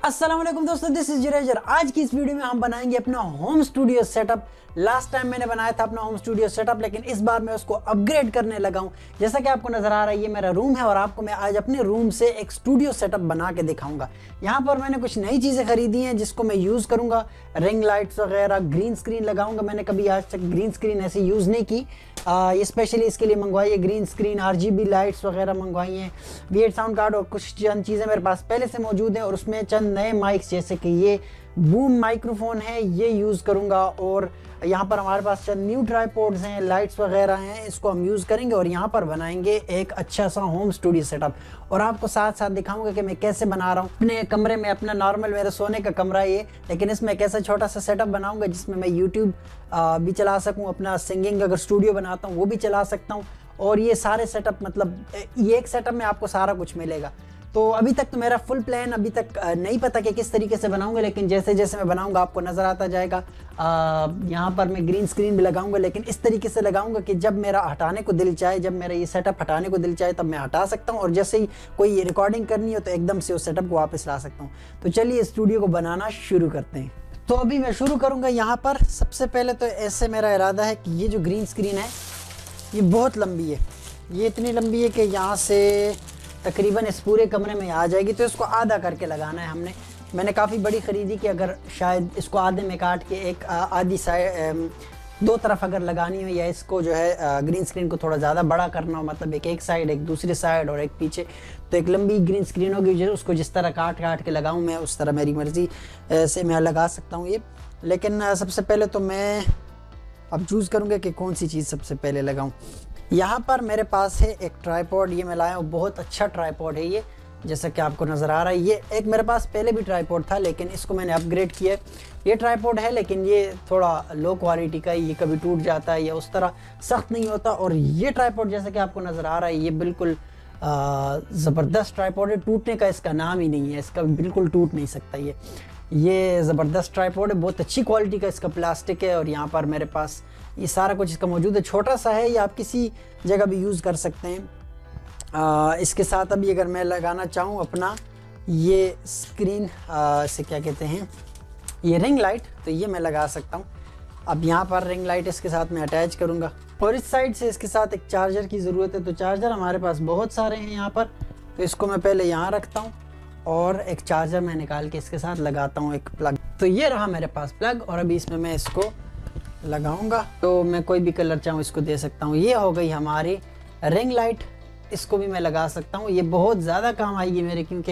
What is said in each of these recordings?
अस्सलाम वालेकुम दोस्तों, दिस इज जिरेजर। आज की इस वीडियो में हम बनाएंगे अपना home studio setup. Last time मैंने बनाया था अपना होम स्टूडियो सेटअप, लेकिन इस बार मैं उसको अपग्रेड करने लगा हूं। जैसा कि आपको नजर आ रहा है, ये मेरा रूम है और आपको मैं आज अपने रूम से एक स्टूडियो सेटअप बना के दिखाऊंगा। यहाँ पर मैंने कुछ नई चीज़ें खरीदी हैं जिसको मैं यूज़ करूँगा। रिंग लाइट्स वगैरह, ग्रीन स्क्रीन लगाऊंगा। मैंने कभी आज तक ग्रीन स्क्रीन ऐसे यूज़ नहीं की। ये स्पेशली इसके लिए मंगवाई है ग्रीन स्क्रीन, RGB लाइट्स वगैरह मंगवाई हैं, V8 साउंड कार्ड और कुछ चंद चीज़ें मेरे पास पहले से मौजूद हैं। और उसमें चंद नए माइक्स जैसे कि ये बूम माइक्रोफोन है, ये यूज़ करूँगा। और यहाँ पर हमारे पास चंद न्यू ट्राइपॉड्स हैं, लाइट्स वगैरह हैं, इसको हम यूज़ करेंगे और यहाँ पर बनाएंगे एक अच्छा सा होम स्टूडियो सेटअप। और आपको साथ साथ दिखाऊंगा कि मैं कैसे बना रहा हूँ अपने कमरे में। अपना नॉर्मल मेरा सोने का कमरा है ये, लेकिन इसमें कैसा छोटा सा सेटअप बनाऊंगा जिसमें मैं यूट्यूब भी चला सकूँ, अपना सिंगिंग अगर स्टूडियो बनाता हूँ वो भी चला सकता हूँ। और ये सारे सेटअप, मतलब ये एक सेटअप में आपको सारा कुछ मिलेगा। तो अभी तक तो मेरा फुल प्लान अभी तक नहीं पता कि किस तरीके से बनाऊंगा, लेकिन जैसे जैसे मैं बनाऊंगा आपको नज़र आता जाएगा। यहाँ पर मैं ग्रीन स्क्रीन भी लगाऊंगा, लेकिन इस तरीके से लगाऊंगा कि जब मेरा हटाने को दिल चाहे, जब मेरा ये सेटअप हटाने को दिल चाहे तब मैं हटा सकता हूँ, और जैसे ही कोई रिकॉर्डिंग करनी हो तो एकदम से उस सेटअप को वापस ला सकता हूँ। तो चलिए स्टूडियो को बनाना शुरू करते हैं। तो अभी मैं शुरू करूँगा। यहाँ पर सबसे पहले तो ऐसे मेरा इरादा है कि ये जो ग्रीन स्क्रीन है ये बहुत लंबी है। ये इतनी लंबी है कि यहाँ से तकरीबन इस पूरे कमरे में आ जाएगी, तो इसको आधा करके लगाना है। मैंने काफ़ी बड़ी ख़रीदी कि अगर शायद इसको आधे में काट के एक आधी साइड दो तरफ अगर लगानी हो, या इसको जो है ग्रीन स्क्रीन को थोड़ा ज़्यादा बड़ा करना हो, मतलब एक साइड, एक दूसरी साइड और एक पीछे, तो एक लंबी ग्रीन स्क्रीन होगी। जो उसको जिस तरह काट के लगाऊँ मैं, उस तरह मेरी मर्ज़ी से मैं लगा सकता हूँ ये। लेकिन सबसे पहले तो मैं अब चूज़ करूँगा कि कौन सी चीज़ सबसे पहले लगाऊँ। यहाँ पर मेरे पास है एक ट्राइपॉड, ये मैं लाया हूँ, बहुत अच्छा ट्राइपॉड है ये, जैसा कि आपको नज़र आ रहा है। ये एक मेरे पास पहले भी ट्राइपॉड था, लेकिन इसको मैंने अपग्रेड किया है। ये ट्राइपॉड है लेकिन ये थोड़ा लो क्वालिटी का है, ये कभी टूट जाता है या उस तरह सख्त नहीं होता। और ये ट्राइपॉड जैसा कि आपको नज़र आ रहा है, ये बिल्कुल ज़बरदस्त ट्राइपॉड है, टूटने का इसका नाम ही नहीं है, इसका बिल्कुल टूट नहीं सकता। ये ज़बरदस्त ट्राइपॉड है, बहुत अच्छी क्वालिटी का इसका प्लास्टिक है। और यहाँ पर मेरे पास ये सारा कुछ इसका मौजूद है। छोटा सा है, ये आप किसी जगह भी यूज़ कर सकते हैं। इसके साथ अभी अगर मैं लगाना चाहूँ अपना ये स्क्रीन से क्या कहते हैं, ये रिंग लाइट, तो ये मैं लगा सकता हूँ। अब यहाँ पर रिंग लाइट इसके साथ मैं अटैच करूँगा, और इस साइड से इसके साथ एक चार्जर की ज़रूरत है। तो चार्जर हमारे पास बहुत सारे हैं यहाँ पर, तो इसको मैं पहले यहाँ रखता हूँ और एक चार्जर मैं निकाल के इसके साथ लगाता हूँ, एक प्लग। तो ये रहा मेरे पास प्लग, और अभी इसमें मैं इसको लगाऊंगा। तो मैं कोई भी कलर चाहूँ इसको दे सकता हूँ। ये हो गई हमारी रिंग लाइट, इसको भी मैं लगा सकता हूँ। ये बहुत ज़्यादा काम आएगी मेरे, क्योंकि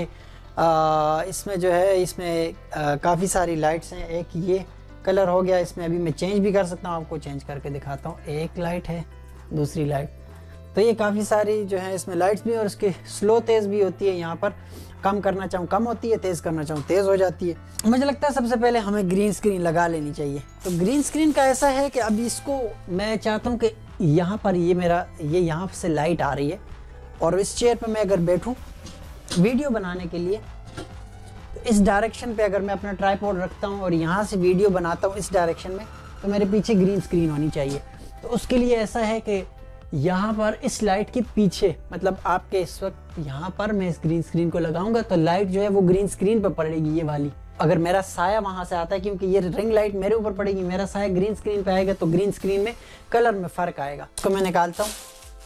इसमें जो है, इसमें काफ़ी सारी लाइट्स हैं। एक ये कलर हो गया, इसमें अभी मैं चेंज भी कर सकता हूँ, आपको चेंज करके दिखाता हूँ। एक लाइट है, दूसरी लाइट, तो ये काफ़ी सारी जो है इसमें लाइट्स भी, और इसकी स्लो तेज़ भी होती है। यहाँ पर कम करना चाहूँ कम होती है, तेज़ करना चाहूँ तेज़ हो जाती है। मुझे लगता है सबसे पहले हमें ग्रीन स्क्रीन लगा लेनी चाहिए। तो ग्रीन स्क्रीन का ऐसा है कि अभी इसको मैं चाहता हूँ कि यहाँ पर ये यहाँ से लाइट आ रही है, और इस चेयर पर मैं अगर बैठूँ वीडियो बनाने के लिए, तो इस डायरेक्शन पे अगर मैं अपना ट्राइपॉड रखता हूँ और यहाँ से वीडियो बनाता हूँ इस डायरेक्शन में, तो मेरे पीछे ग्रीन स्क्रीन होनी चाहिए। तो उसके लिए ऐसा है कि यहाँ पर इस लाइट के पीछे, मतलब आपके इस वक्त यहाँ पर मैं इस ग्रीन स्क्रीन को लगाऊंगा तो लाइट जो है वो ग्रीन स्क्रीन पर पड़ेगी, ये वाली। अगर मेरा साया वहाँ से आता है, क्योंकि ये रिंग लाइट मेरे ऊपर पड़ेगी, मेरा साया ग्रीन स्क्रीन पे आएगा, तो ग्रीन स्क्रीन में कलर में फ़र्क आएगा। इसको मैं निकालता हूँ।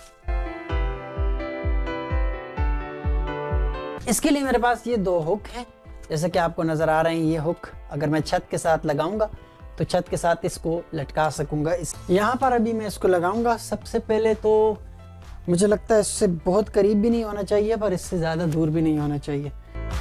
इसके लिए मेरे पास ये दो हुक हैं, जैसे कि आपको नज़र आ रहे हैं। ये हुक अगर मैं छत के साथ लगाऊंगा तो छत के साथ इसको लटका सकूंगा। यहाँ पर अभी मैं इसको लगाऊंगा। सबसे पहले तो मुझे लगता है इससे बहुत करीब भी नहीं होना चाहिए, पर इससे ज़्यादा दूर भी नहीं होना चाहिए।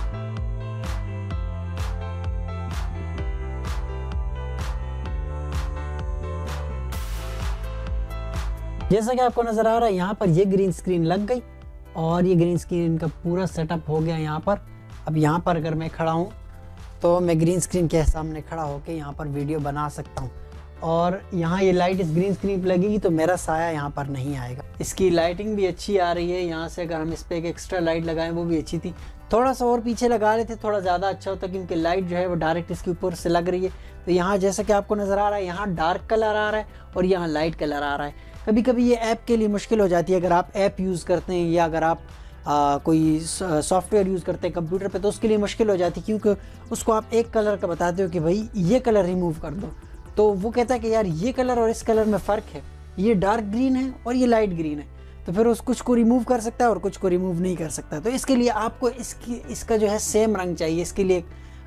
जैसा कि आपको नज़र आ रहा है, यहाँ पर ये ग्रीन स्क्रीन लग गई और ये ग्रीन स्क्रीन का पूरा सेटअप हो गया यहाँ पर। अब यहाँ पर अगर मैं खड़ा हूँ तो मैं ग्रीन स्क्रीन के सामने खड़ा होकर यहाँ पर वीडियो बना सकता हूँ। और यहाँ ये लाइट इस ग्रीन स्क्रीन पर लगेगी तो मेरा साया यहाँ पर नहीं आएगा। इसकी लाइटिंग भी अच्छी आ रही है। यहाँ से अगर हम इस पर एक एक्स्ट्रा लाइट लगाएं वो भी अच्छी थी। थोड़ा सा और पीछे लगा लेते थोड़ा ज़्यादा अच्छा होता, क्योंकि लाइट जो है वो डायरेक्ट इसके ऊपर से लग रही है। तो यहाँ जैसा कि आपको नज़र आ रहा है, यहाँ डार्क कलर आ रहा है और यहाँ लाइट कलर आ रहा है। कभी कभी ये ऐप के लिए मुश्किल हो जाती है, अगर आप ऐप यूज़ करते हैं या अगर आप कोई सॉफ्टवेयर यूज़ करते हैं कंप्यूटर पे, तो उसके लिए मुश्किल हो जाती है, क्योंकि उसको आप एक कलर का बताते हो कि भाई ये कलर रिमूव कर दो, तो वो कहता है कि यार ये कलर और इस कलर में फ़र्क है, ये डार्क ग्रीन है और ये लाइट ग्रीन है, तो फिर उस कुछ को रिमूव कर सकता है और कुछ को रिमूव नहीं कर सकता। तो इसके लिए आपको इसका जो है सेम रंग चाहिए। इसके लिए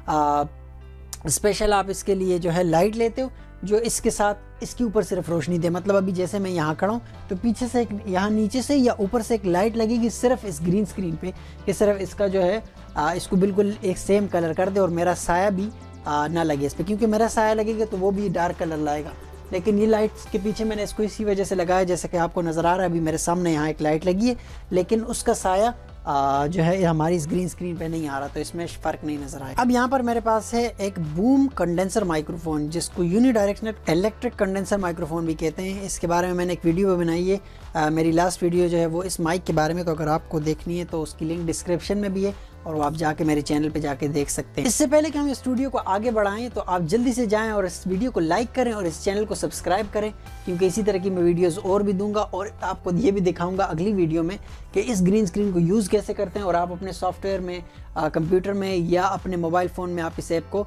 स्पेशल आप इसके लिए जो है लाइट लेते हो जो इसके साथ इसके ऊपर सिर्फ रोशनी दे। मतलब अभी जैसे मैं यहाँ खड़ा हूँ तो पीछे से एक यहाँ नीचे से या ऊपर से एक लाइट लगेगी सिर्फ इस ग्रीन स्क्रीन पे, कि सिर्फ इसका जो है इसको बिल्कुल एक सेम कलर कर दे और मेरा साया भी ना लगे इस पर, क्योंकि मेरा साया लगेगा तो वो भी डार्क कलर लाएगा। लेकिन ये लाइट्स के पीछे मैंने इसको इसी वजह से लगाया, जैसे कि आपको नज़र आ रहा है अभी मेरे सामने यहाँ एक लाइट लगी है, लेकिन उसका साया जो है हमारी इस ग्रीन स्क्रीन पे नहीं आ रहा, तो इसमें फ़र्क नहीं नज़र आएगा। अब यहाँ पर मेरे पास है एक बूम कंडेंसर माइक्रोफोन, जिसको यूनिडायरेक्शनल इलेक्ट्रिक कंडेंसर माइक्रोफोन भी कहते हैं। इसके बारे में मैंने एक वीडियो बनाई है, मेरी लास्ट वीडियो जो है वो इस माइक के बारे में, तो अगर आपको देखनी है तो उसकी लिंक डिस्क्रिप्शन में भी है और वो आप जाके मेरे चैनल पे जाके देख सकते हैं। इससे पहले कि हम इस स्टूडियो को आगे बढ़ाएं तो आप जल्दी से जाएं और इस वीडियो को लाइक करें और इस चैनल को सब्सक्राइब करें, क्योंकि इसी तरह की मैं वीडियोस और भी दूंगा और आपको ये भी दिखाऊंगा अगली वीडियो में कि इस ग्रीन स्क्रीन को यूज़ कैसे करते हैं और आप अपने सॉफ्टवेयर में, कंप्यूटर में या अपने मोबाइल फ़ोन में आप इस ऐप को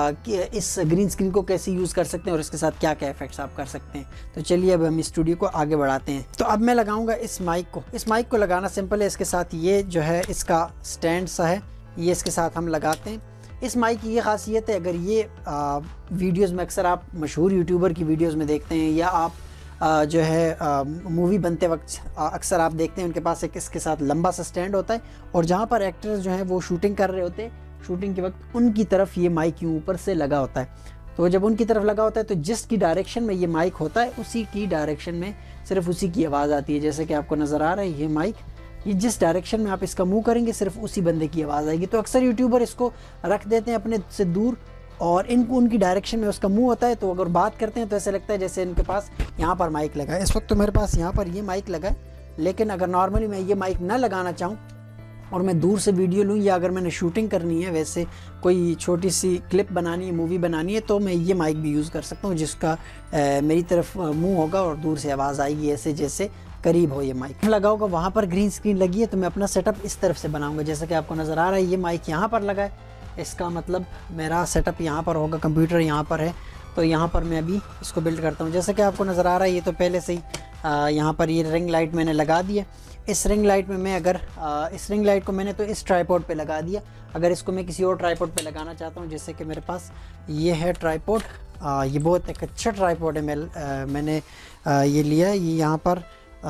इस ग्रीन स्क्रीन को कैसे यूज़ कर सकते हैं और इसके साथ क्या क्या इफेक्ट्स आप कर सकते हैं। तो चलिए अब हम इस स्टूडियो को आगे बढ़ाते हैं। तो अब मैं लगाऊंगा इस माइक को लगाना सिंपल है। इसके साथ ये जो है इसका स्टैंड सा है, ये इसके साथ हम लगाते हैं। इस माइक की ये खासियत है, अगर ये वीडियोज़ में अक्सर आप मशहूर यूट्यूबर की वीडियोज़ में देखते हैं या आप जो है मूवी बनते वक्त अक्सर आप देखते हैं उनके पास एक इसके साथ लंबा सा स्टैंड होता है और जहाँ पर एक्टर्स जो हैं वो शूटिंग कर रहे होते हैं, शूटिंग के वक्त उनकी तरफ ये माइक यूँ ऊपर से लगा होता है। तो जब उनकी तरफ लगा होता है तो जिसकी डायरेक्शन में ये माइक होता है उसी की डायरेक्शन में सिर्फ उसी की आवाज़ आती है। जैसे कि आपको नज़र आ रहा है ये माइक, ये जिस डायरेक्शन में आप इसका मुंह करेंगे सिर्फ उसी बंदे की आवाज़ आएगी। तो अक्सर यूट्यूबर इसको रख देते हैं अपने से दूर और इनको उनकी डायरेक्शन में उसका मुंह होता है, तो अगर बात करते हैं तो ऐसा लगता है जैसे इनके पास यहाँ पर माइक लगा है। इस वक्त तो मेरे पास यहाँ पर ये माइक लगा है, लेकिन अगर नॉर्मली मैं ये माइक ना लगाना चाहूँ और मैं दूर से वीडियो लूँ या अगर मैंने शूटिंग करनी है, वैसे कोई छोटी सी क्लिप बनानी है, मूवी बनानी है, तो मैं ये माइक भी यूज़ कर सकता हूँ जिसका मेरी तरफ मुंह होगा और दूर से आवाज़ आएगी ऐसे जैसे करीब हो ये माइक लगा होगा। वहाँ पर ग्रीन स्क्रीन लगी है तो मैं अपना सेटअप इस तरफ से बनाऊँगा। जैसा कि आपको नज़र आ रहा है ये माइक यहाँ पर लगा है, इसका मतलब मेरा सेटअप यहाँ पर होगा, कंप्यूटर यहाँ पर है, तो यहाँ पर मैं अभी इसको बिल्ड करता हूँ। जैसा कि आपको नज़र आ रहा है ये तो पहले से ही यहाँ पर ये रिंग लाइट मैंने लगा दी है। इस रिंग लाइट में मैं अगर इस रिंग लाइट को मैंने तो इस ट्राइपॉड पे लगा दिया, अगर इसको मैं किसी और ट्राइपॉड पे लगाना चाहता हूँ, जैसे कि मेरे पास ये है ट्राइपॉड, ये बहुत एक अच्छा ट्राइपॉड है, मैंने ये लिया है, ये यहाँ पर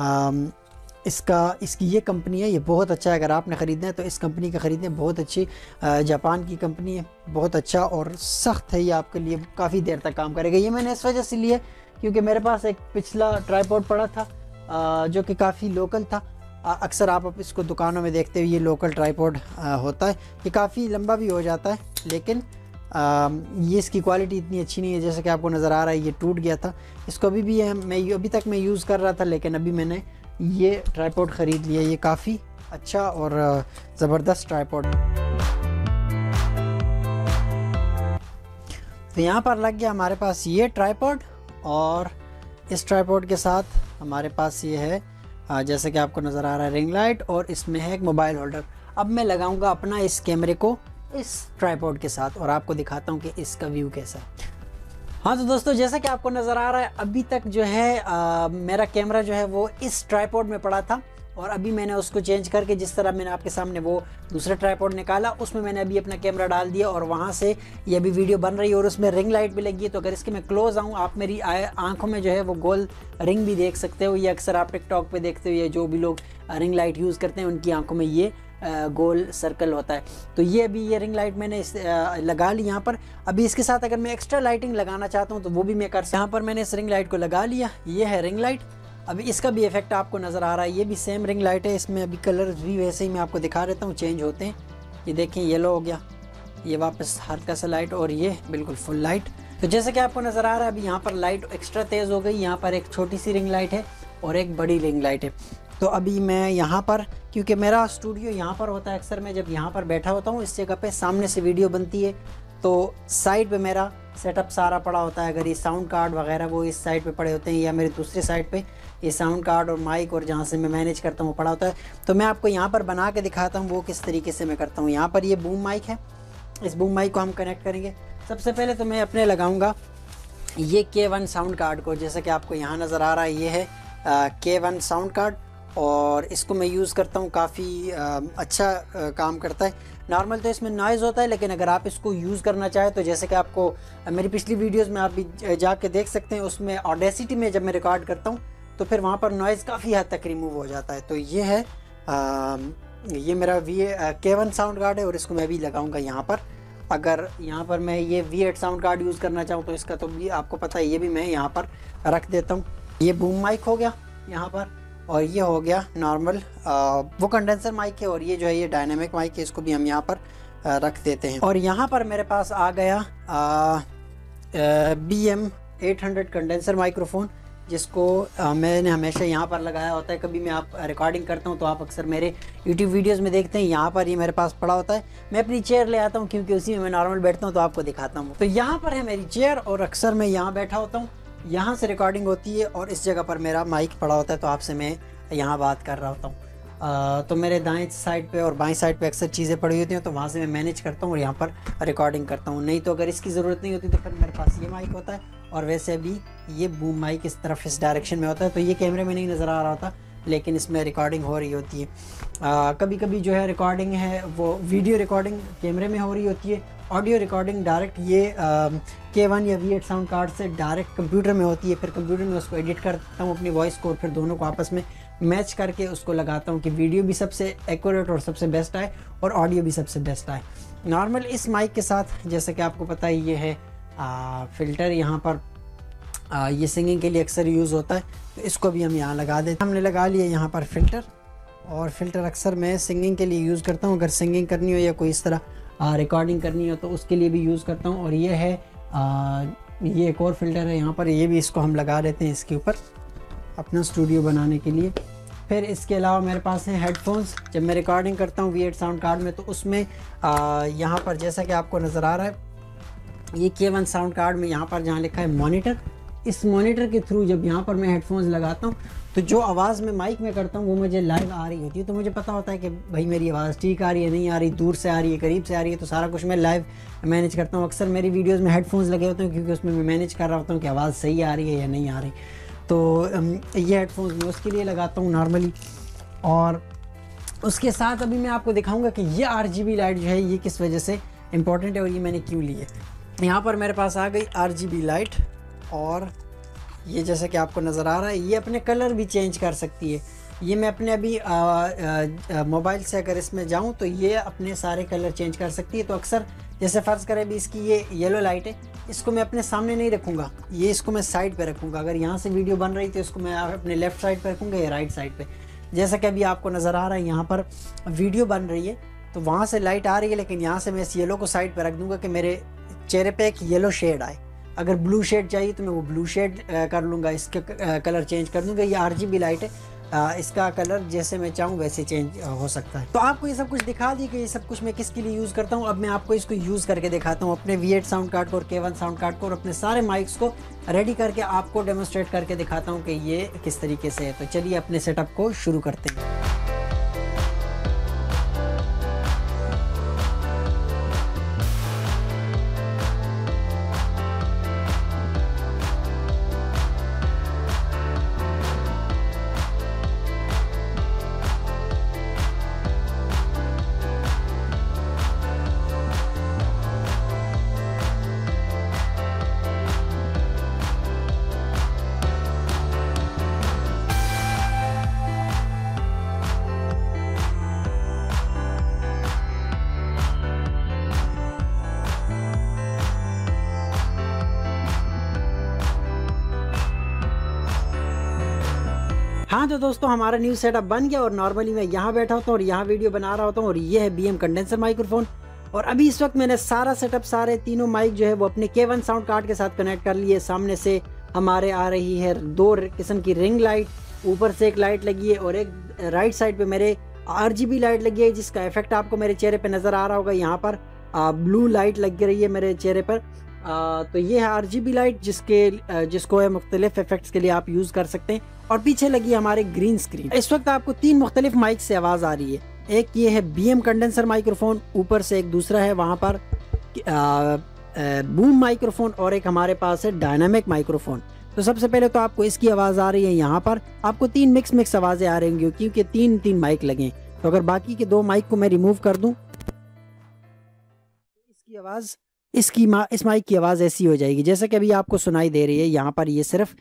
इसकी ये कंपनी है, ये बहुत अच्छा है। अगर आपने ख़रीदना है तो इस कंपनी का ख़रीदें, बहुत अच्छी जापान की कंपनी है, बहुत अच्छा और सख्त है, ये आपके लिए काफ़ी देर तक काम करेगा। ये मैंने इस वजह से लिया क्योंकि मेरे पास एक पिछला ट्राइपॉड पड़ा था जो कि काफ़ी लोकल था। अक्सर आप इसको दुकानों में देखते हुए ये लोकल ट्राइपॉड होता है, ये काफ़ी लंबा भी हो जाता है, लेकिन ये इसकी क्वालिटी इतनी अच्छी नहीं है। जैसे कि आपको नज़र आ रहा है ये टूट गया था, इसको अभी तक मैं यूज़ कर रहा था, लेकिन अभी मैंने ये ट्राइपॉड ख़रीद लिया। ये काफ़ी अच्छा और ज़बरदस्त ट्राइपॉड। तो यहाँ पर लग गया हमारे पास ये ट्राइपॉड और इस ट्राइपॉड के साथ हमारे पास ये है जैसे कि आपको नज़र आ रहा है रिंग लाइट और इसमें है एक मोबाइल होल्डर। अब मैं लगाऊंगा अपना इस कैमरे को इस ट्राइपॉड के साथ और आपको दिखाता हूँ कि इसका व्यू कैसा है। हाँ तो दोस्तों जैसा कि आपको नज़र आ रहा है अभी तक जो है मेरा कैमरा जो है वो इस ट्राइपॉड में पड़ा था और अभी मैंने उसको चेंज करके जिस तरह मैंने आपके सामने वो दूसरा ट्राइपॉड निकाला उसमें मैंने अभी अपना कैमरा डाल दिया और वहाँ से ये अभी वीडियो बन रही है और उसमें रिंग लाइट भी लगी है। तो अगर इसके मैं क्लोज आऊँ आप मेरी आंखों में जो है वो गोल रिंग भी देख सकते हो। ये अक्सर आप टिकटॉक पे देखते हुए जो भी लोग रिंग लाइट यूज़ करते हैं उनकी आंखों में ये गोल सर्कल होता है। तो ये अभी ये रिंग लाइट मैंने लगा ली यहाँ पर। अभी इसके साथ अगर मैं एक्स्ट्रा लाइटिंग लगाना चाहता हूँ तो वो भी मैं कर सकता हूँ। यहाँ पर मैंने इस रिंग लाइट को लगा लिया, ये है रिंग लाइट। अभी इसका भी इफेक्ट आपको नज़र आ रहा है, ये भी सेम रिंग लाइट है, इसमें अभी कलर भी वैसे ही मैं आपको दिखा देता हूँ चेंज होते हैं। ये देखें येलो हो गया, ये वापस हल्का सा लाइट और ये बिल्कुल फुल लाइट। तो जैसे कि आपको नज़र आ रहा है अभी यहाँ पर लाइट एक्स्ट्रा तेज़ हो गई, यहाँ पर एक छोटी सी रिंग लाइट है और एक बड़ी रिंग लाइट है। तो अभी मैं यहाँ पर, क्योंकि मेरा स्टूडियो यहाँ पर होता है, अक्सर मैं जब यहाँ पर बैठा होता हूँ इस जगह पे सामने से वीडियो बनती है, तो साइड पे मेरा सेटअप सारा पड़ा होता है। अगर ये साउंड कार्ड वगैरह वो इस साइड पे पड़े होते हैं, या मेरे दूसरे साइड पे ये साउंड कार्ड और माइक और जहाँ से मैं मैनेज करता हूँ वो पड़ा होता है। तो मैं आपको यहाँ पर बना के दिखाता हूँ वो किस तरीके से मैं करता हूँ। यहाँ पर ये बूम माइक है, इस बूम माइक को हम कनेक्ट करेंगे। सबसे पहले तो मैं अपने लगाऊंगा ये K1 साउंड कार्ड को, जैसे कि आपको यहाँ नज़र आ रहा है, ये है K1 साउंड कार्ड, और इसको मैं यूज़ करता हूँ, काफ़ी अच्छा काम करता है। नॉर्मल तो इसमें नॉइज़ होता है, लेकिन अगर आप इसको यूज़ करना चाहें तो जैसे कि आपको मेरी पिछली वीडियोज़ में आप भी जाके देख सकते हैं, उसमें ऑडेसिटी में जब मैं रिकॉर्ड करता हूँ तो फिर वहाँ पर नॉइज़ काफ़ी हद तक रिमूव हो जाता है। तो ये है ये मेरा K1 साउंड कार्ड है, और इसको मैं भी लगाऊंगा यहाँ पर। अगर यहाँ पर मैं ये V8 साउंड कार्ड यूज़ करना चाहूँ तो इसका तो भी आपको पता है, ये भी मैं यहाँ पर रख देता हूँ। ये बूम माइक हो गया यहाँ पर, और ये हो गया नॉर्मल वो कंडेंसर माइक है, और ये जो है ये डायनामिक माइक है, इसको भी हम यहाँ पर रख देते हैं। और यहाँ पर मेरे पास आ गया BM800 कंडेंसर माइक्रोफोन, जिसको मैंने हमेशा यहाँ पर लगाया होता है। कभी मैं आप रिकॉर्डिंग करता हूँ तो आप अक्सर मेरे YouTube वीडियोस में देखते हैं, यहाँ पर ये मेरे पास पड़ा होता है। मैं अपनी चेयर ले आता हूँ क्योंकि उसी में मैं नॉर्मल बैठता हूँ, तो आपको दिखाता हूँ। तो यहाँ पर है मेरी चेयर, और अक्सर मैं यहाँ बैठा होता हूँ, यहाँ से रिकॉर्डिंग होती है, और इस जगह पर मेरा माइक पड़ा होता है, तो आपसे मैं यहाँ बात कर रहा होता हूँ। तो मेरे दाएं साइड पे और बाएं साइड पे अक्सर चीज़ें पड़ी होती हैं, तो वहाँ से मैं मैनेज करता हूँ और यहाँ पर रिकॉर्डिंग करता हूँ। नहीं तो अगर इसकी ज़रूरत नहीं होती तो फिर मेरे पास ये माइक होता है, और वैसे भी ये बूम माइक इस तरफ इस डायरेक्शन में होता है, तो ये कैमरे में नहीं नज़र आ रहा होता, लेकिन इसमें रिकॉर्डिंग हो रही होती है। कभी कभी जो है रिकॉर्डिंग है वो वीडियो रिकॉर्डिंग कैमरे में हो रही होती है, ऑडियो रिकॉर्डिंग डायरेक्ट ये K1 या V8 साउंड कार्ड से डायरेक्ट कंप्यूटर में होती है। फिर कंप्यूटर में उसको एडिट करता हूँ अपनी वॉइस को, और फिर दोनों को आपस में मैच करके उसको लगाता हूँ कि वीडियो भी सबसे एक्यूरेट और सबसे बेस्ट आए, और ऑडियो भी सबसे बेस्ट आए। नॉर्मल इस माइक के साथ जैसे कि आपको पता है ये है फ़िल्टर, यहाँ पर ये सिंगिंग के लिए अक्सर यूज़ होता है, तो इसको भी हम यहाँ लगा देते हैं। हमने लगा लिया यहाँ पर फ़िल्टर, और फ़िल्टर अक्सर मैं सिंगिंग के लिए यूज़ करता हूँ। अगर सिंगिंग करनी हो या कोई इस तरह रिकॉर्डिंग करनी हो तो उसके लिए भी यूज़ करता हूँ। और ये है ये एक और फ़िल्टर है यहाँ पर, ये भी इसको हम लगा देते हैं इसके ऊपर अपना स्टूडियो बनाने के लिए। फिर इसके अलावा मेरे पास है हेडफोन्स। जब मैं रिकॉर्डिंग करता हूँ V8 साउंड कार्ड में, तो उसमें यहाँ पर जैसा कि आपको नज़र आ रहा है ये K1 साउंड कार्ड में यहाँ पर जहाँ लिखा है मॉनिटर, इस मॉनिटर के थ्रू जब यहाँ पर मैं हेडफोन्स लगाता हूँ तो जो आवाज़ मैं माइक में करता हूँ वो मुझे लाइव आ रही होती है। तो मुझे पता होता है कि भाई मेरी आवाज़ ठीक आ रही है, नहीं आ रही, दूर से आ रही है, करीब से आ रही है, तो सारा कुछ मैं लाइव मैनेज करता हूँ। अक्सर मेरी वीडियोज़ में हेडफोन्स लगे होते हैं क्योंकि उसमें मैं मैनेज कर रहा होता हूँ कि आवाज़ सही आ रही है या नहीं आ रही। तो ये हेडफोन्स मैं उसके लिए लगाता हूँ नॉर्मली। और उसके साथ अभी मैं आपको दिखाऊँगा कि ये RGB लाइट जो है ये किस वजह से इम्पोर्टेंट है और ये मैंने क्यों ली है। यहाँ पर मेरे पास आ गई RGB लाइट, और ये जैसे कि आपको नज़र आ रहा है ये अपने कलर भी चेंज कर सकती है। ये मैं अपने अभी मोबाइल से अगर इसमें जाऊं तो ये अपने सारे कलर चेंज कर सकती है। तो अक्सर जैसे फ़र्ज़ करें भी इसकी ये येलो लाइट है, इसको मैं अपने सामने नहीं रखूँगा, ये इसको मैं साइड पे रखूँगा। अगर यहाँ से वीडियो बन रही तो इसको मैं अपने लेफ़्ट साइड पे रखूँगा या राइट साइड पे। जैसा कि अभी आपको नज़र आ रहा है यहाँ पर वीडियो बन रही है तो वहाँ से लाइट आ रही है, लेकिन यहाँ से मैं इस येलो को साइड पर रख दूँगा कि मेरे चेहरे पे एक येलो शेड आए। अगर ब्लू शेड चाहिए तो मैं वो ब्लू शेड कर लूँगा, इसके कलर चेंज कर दूँगा। ये RGB लाइट है, इसका कलर जैसे मैं चाहूँ वैसे चेंज हो सकता है। तो आपको ये सब कुछ दिखा दी कि ये सब कुछ मैं किसके लिए यूज़ करता हूँ। अब मैं आपको इसको यूज़ करके दिखाता हूँ अपने V8 साउंड कार्ड को और K1 साउंड कार्ड को, और अपने सारे माइक्स को रेडी करके आपको डेमोस्ट्रेट करके दिखाता हूँ कि ये किस तरीके से है। तो चलिए अपने सेटअप को शुरू करते हैं। हाँ तो दोस्तों हमारा न्यू सेटअप बन गया, और नॉर्मली मैं यहाँ बैठा होता हूँ और यहाँ वीडियो बना रहा होता हूँ, और ये है BM कंडेंसर माइक्रोफोन। और अभी इस वक्त मैंने सारा सेटअप, सारे तीनों माइक जो है वो अपने K1 साउंड कार्ड के साथ कनेक्ट कर लिए। सामने से हमारे आ रही है 2 किस्म की रिंग लाइट, ऊपर से एक लाइट लगी है, और एक राइट साइड पे मेरे RGB लाइट लगी है, जिसका इफेक्ट आपको मेरे चेहरे पे नज़र आ रहा होगा। यहाँ पर ब्लू लाइट लग रही है मेरे चेहरे पर, तो ये है RGB लाइट जिसको है मुख्तलिफ इफेक्ट्स के लिए आप यूज़ कर सकते हैं। और पीछे लगी हमारे ग्रीन स्क्रीन। इस वक्त आपको 3 मुख्तलिफ माइक से आवाज़ आ रही है। एक ये है BM कंडेंसर माइक्रोफोन, ऊपर से एक दूसरा है वहाँ पर बूम माइक्रोफोन, और एक हमारे पास है डायनामिक माइक्रोफोन। तो सबसे पहले तो आपको इसकी आवाज़ आ रही है, यहाँ पर आपको 3 मिक्स आवाज़ें आ रही होंगी क्योंकि 3 माइक लगे। तो अगर बाकी के 2 माइक को मैं रिमूव कर दूं, इसकी आवाज़ इस माइक की आवाज़ ऐसी हो जाएगी जैसे कि अभी आपको सुनाई दे रही है। यहाँ पर ये सिर्फ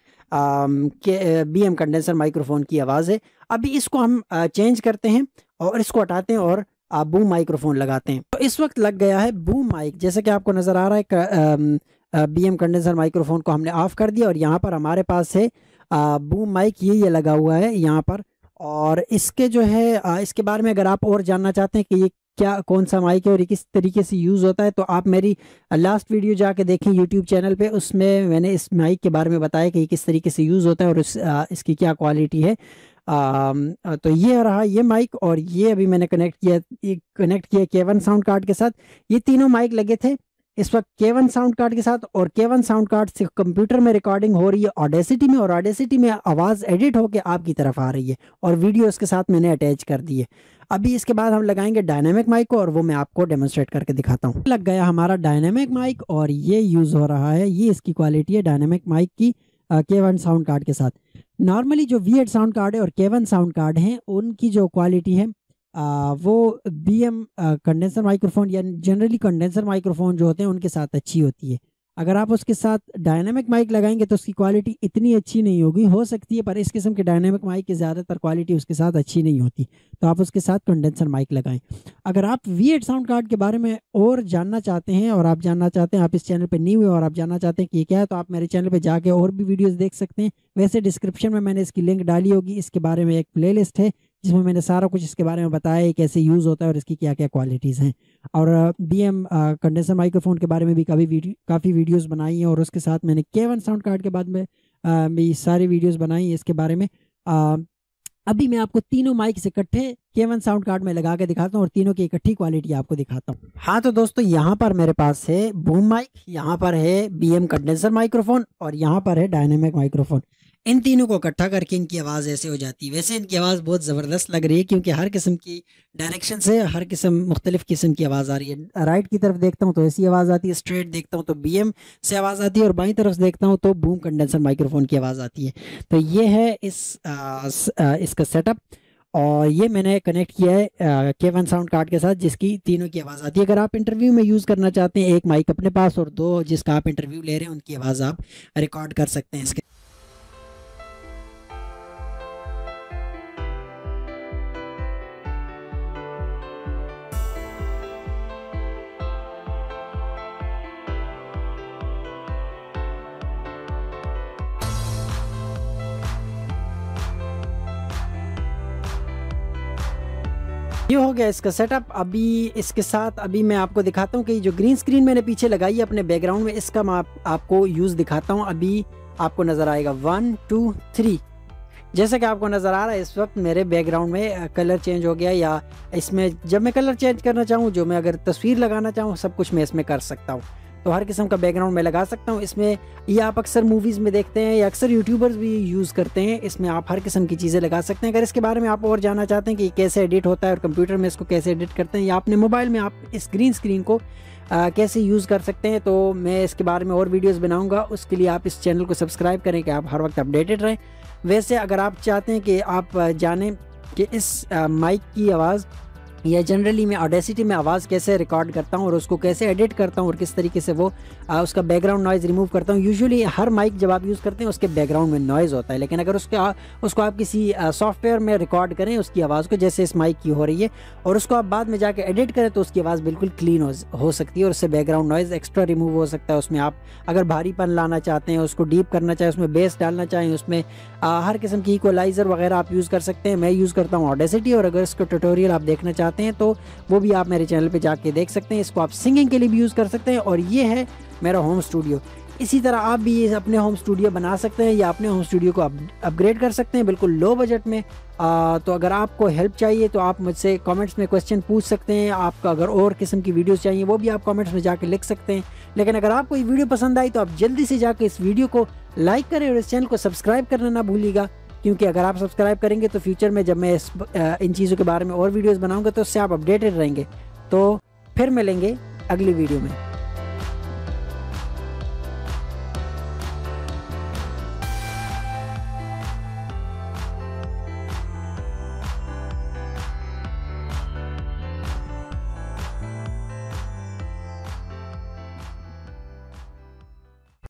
BM कंडेंसर माइक्रोफोन की आवाज़ है। अभी इसको हम चेंज करते हैं और इसको हटाते हैं और बूम माइक्रोफोन लगाते हैं। तो इस वक्त लग गया है बूम माइक, जैसे कि आपको नज़र आ रहा है। BM कंडेंसर माइक्रोफोन को हमने ऑफ कर दिया और यहाँ पर हमारे पास है बूम माइक, ये लगा हुआ है यहाँ पर। और इसके जो है इसके बारे में अगर आप और जानना चाहते हैं कि ये कौन सा माइक है और ये किस तरीके से यूज़ होता है, तो आप मेरी लास्ट वीडियो जाके देखें यूट्यूब चैनल पे। उसमें मैंने इस माइक के बारे में बताया कि ये किस तरीके से यूज़ होता है और इसकी क्या क्वालिटी है। तो ये रहा ये माइक, और ये अभी मैंने कनेक्ट किया K1 साउंड कार्ड के साथ। ये तीनों माइक लगे थे इस वक्त K1 साउंड कार्ड के साथ, और K1 साउंड कार्ड से कंप्यूटर में रिकॉर्डिंग हो रही है ऑडेसिटी में, और ऑडेसिटी में आवाज़ एडिट होके आपकी तरफ आ रही है, और वीडियो इसके साथ मैंने अटैच कर दी है। अभी इसके बाद हम लगाएंगे डायनामिक माइक को, और वो मैं आपको डेमोन्स्ट्रेट करके दिखाता हूँ। लग गया हमारा डायनामिक माइक और ये यूज़ हो रहा है। ये इसकी क्वालिटी है डायनामिक माइक की K1 साउंड कार्ड के साथ। नॉर्मली जो V8 साउंड कार्ड है और K1 साउंड कार्ड हैं, उनकी जो क्वालिटी है वो BM कंडेंसर माइक्रोफोन या जनरली कंडेंसर माइक्रोफोन जो होते हैं उनके साथ अच्छी होती है। अगर आप उसके साथ डायनामिक माइक लगाएंगे तो उसकी क्वालिटी इतनी अच्छी नहीं होगी, हो सकती है, पर इस किस्म के डायनामिक माइक की ज़्यादातर क्वालिटी उसके साथ अच्छी नहीं होती। तो आप उसके साथ कंडेंसर माइक लगाएं। अगर आप V8 साउंड कार्ड के बारे में और जानना चाहते हैं, और आप जानना चाहते हैं, आप इस चैनल पर न्यू है और आप जानना चाहते हैं कि ये क्या है, तो आप मेरे चैनल पर जाके और भी वीडियोज़ देख सकते हैं। वैसे डिस्क्रिप्शन में मैंने इसकी लिंक डाली होगी। इसके बारे में एक प्ले लिस्ट है जिसमें मैंने सारा कुछ इसके बारे में बताया है, कैसे यूज़ होता है और इसकी क्या क्या क्वालिटीज़ हैं। और BM कंडेंसर माइक्रोफोन के बारे में भी काफ़ी वीडियोस बनाई हैं, और उसके साथ मैंने K1 साउंड कार्ड के बाद में भी सारी वीडियोस बनाई हैं इसके बारे में। अभी मैं आपको तीनों माइक से इकट्ठे K1 साउंड कार्ड में लगा के दिखाता हूँ और तीनों की इकट्ठी क्वालिटी आपको दिखाता हूँ। हाँ तो दोस्तों, यहाँ पर मेरे पास है बूम माइक, यहाँ पर है BM कंडेंसर माइक्रोफोन, और यहाँ पर है डायनामिक माइक्रोफोन। इन तीनों को इकट्ठा करके इनकी आवाज़ ऐसे हो जाती है। वैसे इनकी आवाज़ बहुत ज़बरदस्त लग रही है क्योंकि हर किस्म की डायरेक्शन से मुख्तलिफ किस्म की आवाज़ आ रही है। राइट की तरफ देखता हूँ तो ऐसी आवाज़ आती है, स्ट्रेट देखता हूँ तो BM से आवाज़ आती है, और बाईं तरफ देखता हूँ तो बूम कंडेंसर माइक्रोफोन की आवाज़ आती है। तो ये है इसका सेटअप, और ये मैंने कनेक्ट किया है K1 साउंड कार्ड के साथ जिसकी तीनों की आवाज़ आती है। अगर आप इंटरव्यू में यूज़ करना चाहते हैं, एक माइक अपने पास और 2 जिसका आप इंटरव्यू ले रहे हैं उनकी आवाज़ आप रिकॉर्ड कर सकते हैं इसके। ये हो गया इसका सेटअप। अभी इसके साथ अभी मैं आपको दिखाता हूँ कि जो ग्रीन स्क्रीन मैंने पीछे लगाई है अपने बैकग्राउंड में, इसका मैं आपको यूज़ दिखाता हूँ। अभी आपको नज़र आएगा 1 2 3, जैसा कि आपको नज़र आ रहा है इस वक्त मेरे बैकग्राउंड में कलर चेंज हो गया, या इसमें जब मैं कलर चेंज करना चाहूँ, जो मैं अगर तस्वीर लगाना चाहूँ, सब कुछ मैं इसमें कर सकता हूँ। तो हर किस्म का बैकग्राउंड में लगा सकता हूँ इसमें। ये आप अक्सर मूवीज़ में देखते हैं या अक्सर यूट्यूबर्स भी यूज़ करते हैं। इसमें आप हर किस्म की चीज़ें लगा सकते हैं। अगर इसके बारे में आप और जानना चाहते हैं कि कैसे एडिट होता है और कंप्यूटर में इसको कैसे एडिट करते हैं, या अपने मोबाइल में आप इस ग्रीन स्क्रीन को कैसे यूज़ कर सकते हैं, तो मैं इसके बारे में और वीडियोज़ बनाऊँगा। उसके लिए आप इस चैनल को सब्सक्राइब करें कि आप हर वक्त अपडेटेड रहें। वैसे अगर आप चाहते हैं कि आप जानें कि इस माइक की आवाज़ या जनरली मैं ऑडेसिटी में आवाज़ कैसे रिकॉर्ड करता हूँ और उसको कैसे एडिट करता हूँ और किस तरीके से वो उसका बैकग्राउंड नॉइज़ रिमूव करता हूँ। यूजुअली हर माइक जब आप यूज़ करते हैं उसके बैकग्राउंड में नॉइज़ होता है, लेकिन अगर उसको आप किसी सॉफ्टवेयर में रिकॉर्ड करें उसकी आवाज़ को, जैसे इस माइक की हो रही है, और उसको आप बाद में जाके एडिट करें तो उसकी आवाज़ बिल्कुल क्लीन हो सकती है और उससे बैकग्राउंड नॉइज़ एक्स्ट्रा रिमूव हो सकता है। उसमें आप अगर भारीपन लाना चाहते हैं, उसको डीप करना चाहें, उसमें बेस डालना चाहें, उसमें हर किस्म की इक्वलाइज़र वगैरह आप यूज़ कर सकते हैं। मैं यूज़ करता हूँ ऑडेसिटी, और अगर इसको ट्यूटोरियल आप देखना चाहते हैं तो वो भी आप मेरे चैनल पे जाके देख सकते हैं। इसको आप सिंगिंग के लिए भी यूज़ कर सकते हैं। और ये है मेरा होम स्टूडियो। इसी तरह आप भी ये अपने होम स्टूडियो बना सकते हैं या अपने होम स्टूडियो को अपग्रेड कर सकते हैं बिल्कुल लो बजट में। तो अगर आपको हेल्प चाहिए तो आप मुझसे कमेंट्स में क्वेश्चन पूछ सकते हैं। आपका अगर और किस्म की वीडियोस चाहिए वो भी आप कमेंट्स में जाके लिख सकते हैं। लेकिन अगर आपको ये वीडियो पसंद आई तो आप जल्दी से जाके इस वीडियो को लाइक करें और इस चैनल को सब्सक्राइब करना ना भूलिएगा, क्योंकि अगर आप सब्सक्राइब करेंगे तो फ्यूचर में जब मैं इन चीज़ों के बारे में और वीडियोज़ बनाऊँगा तो उससे आप अपडेटेड रहेंगे। तो फिर मिलेंगे अगली वीडियो में।